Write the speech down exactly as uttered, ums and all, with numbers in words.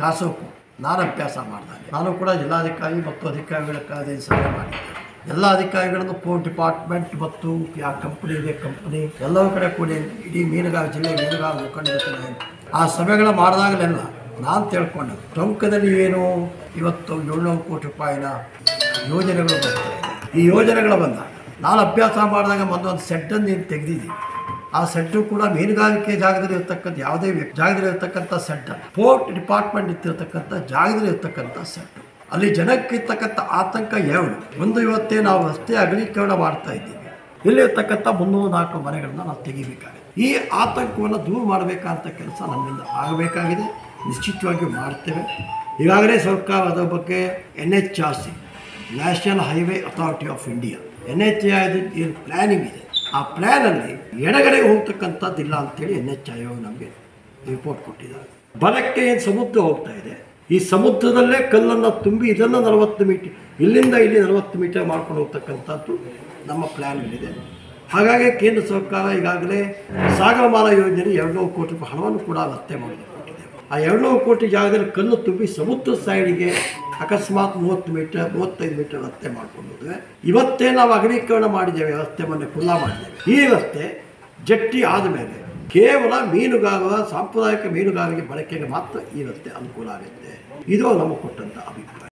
ಕಾಸೋಕು ನಾನು ಅಭ್ಯಾಸ ಮಾಡಿದಾಗ ನಾನು ಕೂಡ ಜಿಲ್ಲಾಧಿಕಾರಿ ಮತ್ತು ಅಧಿಕಾರಿಗಳ ಕಾರ್ಯ ಸಭೆ ಮಾಡಿದ್ದೆ. ಎಲ್ಲ ಅಧಿಕಾರಿಗಳನ್ನು ಪೋರ್ಟ್ ಡಿಪಾರ್ಟ್ಮೆಂಟ್ ಮತ್ತು ಯಾವ ಕಂಪ್ನಿ ಇದೆ ಕಂಪ್ನಿ ಎಲ್ಲವೂ ಕಡೆ ಕೂಡಿ ಇಡೀ ಮೀನುಗಾರ ಜಿಲ್ಲೆ ಮೀನುಗಾರ ಮುಖಂಡರು ಆ ಸಭೆಗಳ ಮಾಡಿದಾಗಲೆಲ್ಲ ನಾನು ತಿಳ್ಕೊಂಡೆ ಟೊಂಕದಲ್ಲಿ ಏನು ಇವತ್ತು ಏಳ್ನೂರು ಕೋಟಿ ರೂಪಾಯಿನ ಯೋಜನೆಗಳು ಬರ್ತಾ ಇದೆ. ಈ ಯೋಜನೆಗಳು ಬಂದಾಗ ನಾನು ಅಭ್ಯಾಸ ಮಾಡಿದಾಗ ಮೊದಲೊಂದು ಸೆಟ್ಟನ್ನು ಏನು ತೆಗೆದಿದ್ದೀನಿ. ಆ ಸೆಟ್ಟು ಕೂಡ ಮೀನುಗಾರಿಕೆ ಜಾಗದಲ್ಲಿ ಇರ್ತಕ್ಕಂಥ ಯಾವುದೇ ಜಾಗದಲ್ಲಿ ಇರ್ತಕ್ಕಂಥ ಸೆಟ್ ಪೋರ್ಟ್ ಡಿಪಾರ್ಟ್ಮೆಂಟ್ ಇತ್ತಿರ್ತಕ್ಕಂಥ ಜಾಗದಲ್ಲಿ ಇರ್ತಕ್ಕಂಥ ಸೆಟ್ಟು. ಅಲ್ಲಿ ಜನಕ್ಕಿರ್ತಕ್ಕಂಥ ಆತಂಕ ಎರಡು ಒಂದು ಇವತ್ತೇ ನಾವು ರಸ್ತೆ ಅಗಲೀಕರಣ ಮಾಡ್ತಾ ಇದ್ದೀವಿ. ಇಲ್ಲಿರ್ತಕ್ಕಂಥ ಮುನ್ನೂರು ನಾಲ್ಕು ಮನೆಗಳನ್ನ ನಾವು ತೆಗಿಬೇಕಾಗಿದೆ. ಈ ಆತಂಕವನ್ನು ದೂರ ಮಾಡಬೇಕಂತ ಕೆಲಸ ನಮ್ಮಿಂದ ಆಗಬೇಕಾಗಿದೆ. ನಿಶ್ಚಿತವಾಗಿ ಮಾಡ್ತೇವೆ. ಈಗಾಗಲೇ ಸರ್ಕಾರ ಅದರ ಬಗ್ಗೆ N H R C national highway authority of India N H I ಏನು ಪ್ಲ್ಯಾನಿಂಗ್ ಇದೆ ಆ ಪ್ಲ್ಯಾನಲ್ಲಿ ಎಡಗಡೆ ಹೋಗ್ತಕ್ಕಂಥದ್ದಿಲ್ಲ ಅಂತೇಳಿ ಎನ್ ಎಚ್ ಆಯೋಗ ನಮಗೆ ರಿಪೋರ್ಟ್ ಕೊಟ್ಟಿದ್ದಾರೆ. ಬಲಕ್ಕೆ ಏನು ಸಮುದ್ರ ಹೋಗ್ತಾ ಇದೆ ಈ ಸಮುದ್ರದಲ್ಲೇ ಕಲ್ಲನ್ನು ತುಂಬಿ ಇದನ್ನು ನಲವತ್ತು ಮೀಟರ್ ಇಲ್ಲಿಂದ ಇಲ್ಲಿ ನಲವತ್ತು ಮೀಟರ್ ಮಾಡ್ಕೊಂಡು ಹೋಗ್ತಕ್ಕಂಥದ್ದು ನಮ್ಮ ಪ್ಲ್ಯಾನಲ್ಲಿದೆ. ಹಾಗಾಗಿ ಕೇಂದ್ರ ಸರ್ಕಾರ ಈಗಾಗಲೇ ಸಾಗರಮಾಲಾ ಯೋಜನೆ ಎರಡುನೂರು ಕೋಟಿ ರೂಪಾಯಿ ಹಣವನ್ನು ಕೂಡ ರಸ್ತೆ ಮಾಡಿದೆ ಕೊಟ್ಟಿದೆ. ಆ ಎರಡುನೂರು ಕೋಟಿ ಜಾಗದಲ್ಲಿ ಕಲ್ಲು ತುಂಬಿ ಸಮುದ್ರ ಸೈಡಿಗೆ ಅಕಸ್ಮಾತ್ ಮೂವತ್ತು ಮೀಟರ್ ಮೂವತ್ತೈದು ಮೀಟರ್ ರಸ್ತೆ ಮಾಡ್ಕೊಂಡು ಹೋದರೆ ಇವತ್ತೇ ನಾವು ಅಗಲೀಕರಣ ಮಾಡಿದ್ದೇವೆ. ರಸ್ತೆ ಮೊನ್ನೆ ಖುಲ್ಲಾ ಮಾಡಿದ್ದೇವೆ. ಈ ರಸ್ತೆ ಜಟ್ಟಿ ಆದಮೇಲೆ ಕೇವಲ ಮೀನುಗಾರರ ಸಾಂಪ್ರದಾಯಿಕ ಮೀನುಗಾರಿಕೆ ಬಳಕೆಗೆ ಮಾತ್ರ ಈ ರಸ್ತೆ ಅನುಕೂಲ ಆಗುತ್ತೆ. ಇದು ನಮಗೆ ಕೊಟ್ಟಂಥ ಅಭಿಪ್ರಾಯ.